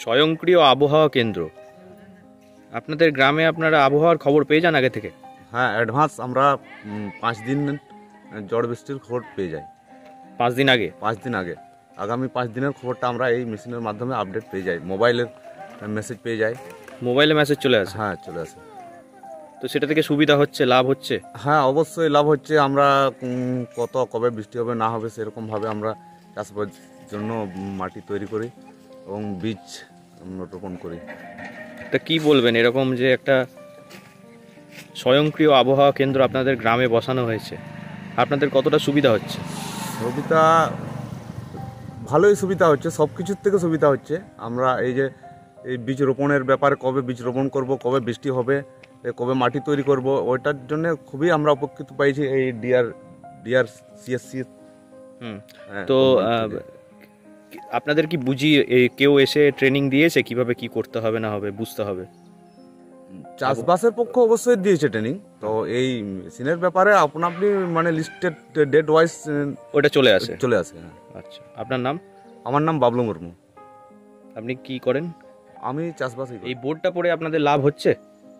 স্বয়ংক্রিয় আবহাওয়া কেন্দ্র, আপনাদের গ্রামে আপনারা আবহাওয়ার খবর পেয়ে যান আগে থেকে? হ্যাঁ, অ্যাডভান্স আমরা 5 দিন ঝড় বৃষ্টির খবর পেয়ে যাই। 5 দিন আগে? 5 দিন আগে, আগামী 5 দিনের খবরটা আমরা এই মেশিনের মাধ্যমে আপডেট পেয়ে যাই, মোবাইলের মেসেজ পেয়ে যাই। মোবাইলে মেসেজ চলে আসে? হ্যাঁ, চলে আসে। তো সেটা থেকে সুবিধা হচ্ছে, লাভ হচ্ছে? হ্যাঁ, অবশ্যই লাভ হচ্ছে। আমরা কবে বৃষ্টি হবে না হবে সেরকমভাবে আমরা চাষবাসের জন্য মাটি তৈরি করি এবং বীজ রোপণ করি। তা কি বলবেন, এরকম যে একটা স্বয়ংক্রিয় আবহাওয়া কেন্দ্র আপনাদের গ্রামে বসানো হয়েছে, আপনাদের কতটা সুবিধা হচ্ছে? সুবিধা ভালোই সুবিধা হচ্ছে, সব কিছুর থেকে সুবিধা হচ্ছে। আমরা এই যে এই বীজ রোপণের ব্যাপারে, কবে বীজ রোপণ করব, কবে বৃষ্টি হবে, কবে মাটি তৈরি করব, ওইটার জন্য খুবই আমরা উপকৃত পাইছি এই ডিআরসিএসসি। তো আপনাদের কি বুঝিয়ে কেউ এসে ট্রেনিং দিয়েছে কিভাবে কি করতে হবে না হবে বুঝতে হবে? চাষবাসের পক্ষে অবশ্যই দিয়েছে ট্রেনিং। তো এই মেশিনের ব্যাপারে আপনি মানে লিস্টেড ডেট ওয়াইজ ওটা চলে আসে? চলে আসে। আচ্ছা, আপনার নাম? আমার নাম বাবলু মুর্মু। আপনি কি করেন? আমি চাষবাস। এই বোর্ডটা পড়ে আপনাদের লাভ হচ্ছে?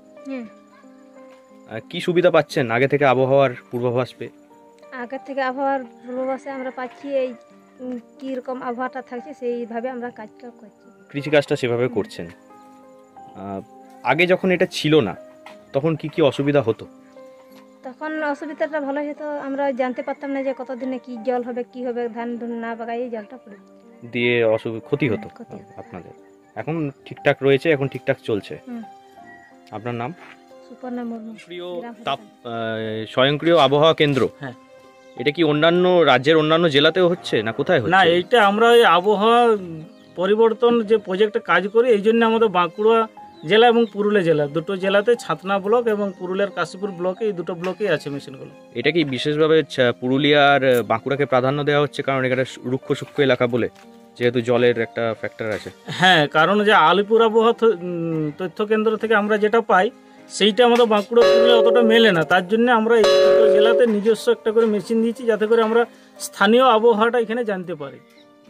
কি সুবিধা পাচ্ছেন আগে থেকে আবহাওয়ার পূর্বাভাস পেয়ে? আগে থেকে আবহাওয়ার পূর্বাভাসে আমরা পাচ্ছি এই কীরকম আবহাওয়াটা থাকছে সেইভাবে আমরা কাজটা করছি, কৃষিকাজটা সেভাবে করছেন। আগে যখন এটা ছিল না তখন কি কি অসুবিধা হতো? তখন অসুবিধাটা ভালো হতো, আমরা জানতে পারতাম না যে কতদিনে কি জল হবে, কি হবে, ধান না বাগাই জলটা পড়ে দিয়ে ক্ষতি হতো আপনাদের। এখন ঠিকঠাক রয়েছে, এখন ঠিকঠাক চলছে। আপনার নাম? সুপর্ণা মুর্মু। স্বয়ংক্রিয় আবহাওয়া কেন্দ্র, হ্যাঁ, এটা কি অন্যান্য রাজ্যের অন্যান্য জেলাতেও হচ্ছে না কোথায় হচ্ছে? না, এইটা আমরা এই আবহাওয়া পরিবর্তন যে প্রজেক্টে কাজ করি, এই জন্য আমাদের বাঁকুড়া জেলা এবং পুরুলিয়া জেলা দুটো জেলাতে ছাতনা ব্লক এবং পুরুলিয়ার কাশীপুর ব্লকে, এই দুটো ব্লকেই আছে মেশিনগুলো। এটা কি বিশেষভাবে পুরুলিয়া আর বাঁকুড়াকে প্রাধান্য দেওয়া হচ্ছে কারণ এখানে রুক্ষ সূক্ষ্ম এলাকা বলে, যেহেতু জলের একটা ফ্যাক্টর আছে? হ্যাঁ, কারণ যে আলিপুর আবহাওয়া তথ্য কেন্দ্র থেকে আমরা যেটা পাই সেইটা আমাদের বাঁকুড়া পুরুলিয়া অতটা মেলে না, তার জন্য আমরা এই দুটো জেলাতে নিজস্ব একটা করে মেশিন দিয়েছি যাতে করে আমরা স্থানীয় আবহাওয়াটা এখানে জানতে পারি।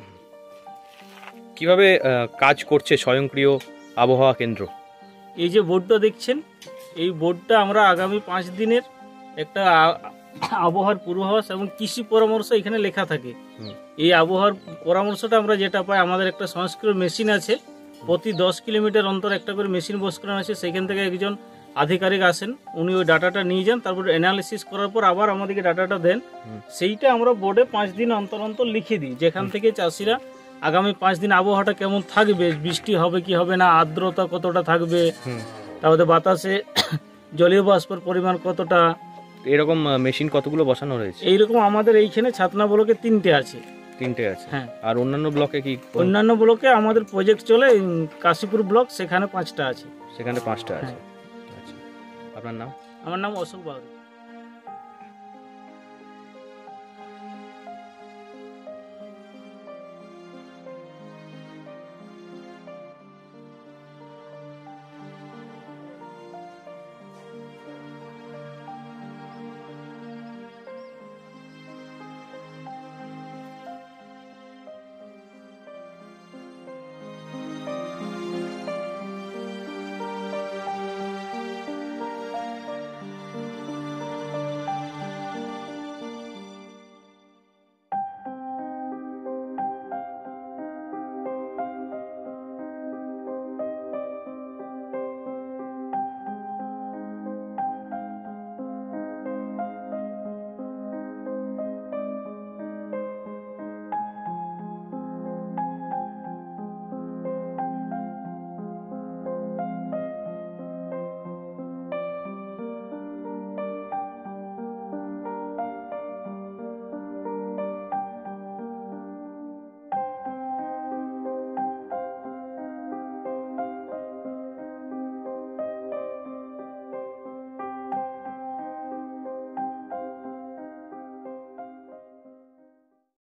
কিভাবে কাজ করছে স্বয়ংক্রিয় আবহাওয়া কেন্দ্র? এই যে বোর্ডটা দেখছেন, এই বোর্ডটা আমরা আগামী 5 দিনের একটা আবহাওয়ার পূর্বাভাস এবং কৃষি পরামর্শ এখানে লেখা থাকে। এই আবহাওয়ার পরামর্শটা আমরা যেটা পাই, আমাদের একটা সংস্কৃত মেশিন আছে, প্রতি 10 কিলোমিটার অন্তর একটা করে মেশিন বসানো আছে। সেখান থেকে একজন আধিকারিক আসেন, উনি ওই ডাটাটা নিয়ে যান, তারপর অ্যানালিসিস করার পর আবার আমাদেরকে ডাটাটা দেন। সেইটা আমরা বোর্ডে 5 দিন অন্তর অন্তর লিখে দিই, যেখান থেকে চাষিরা আগামী 5 দিন আবহাওয়াটা কেমন থাকবে, বৃষ্টি হবে কি হবে না, আর্দ্রতা কতটা থাকবে, তারপরে বাতাসে জলীয় বাষ্পের পরিমাণ কতটা। এরকম মেশিন কতগুলো বসানো রয়েছে? এইরকম আমাদের এইখানে ছাতনা ব্লকে 3টে আছে। 3টে আছে? হ্যাঁ। আর অন্যান্য ব্লকে কি? অন্যান্য ব্লকে আমাদের প্রজেক্ট চলে, কাশীপুর ব্লক, সেখানে 5টা আছে। সেখানে 5টা আছে। আচ্ছা, আপনার নাম? আমার নাম অশোক বাউরি।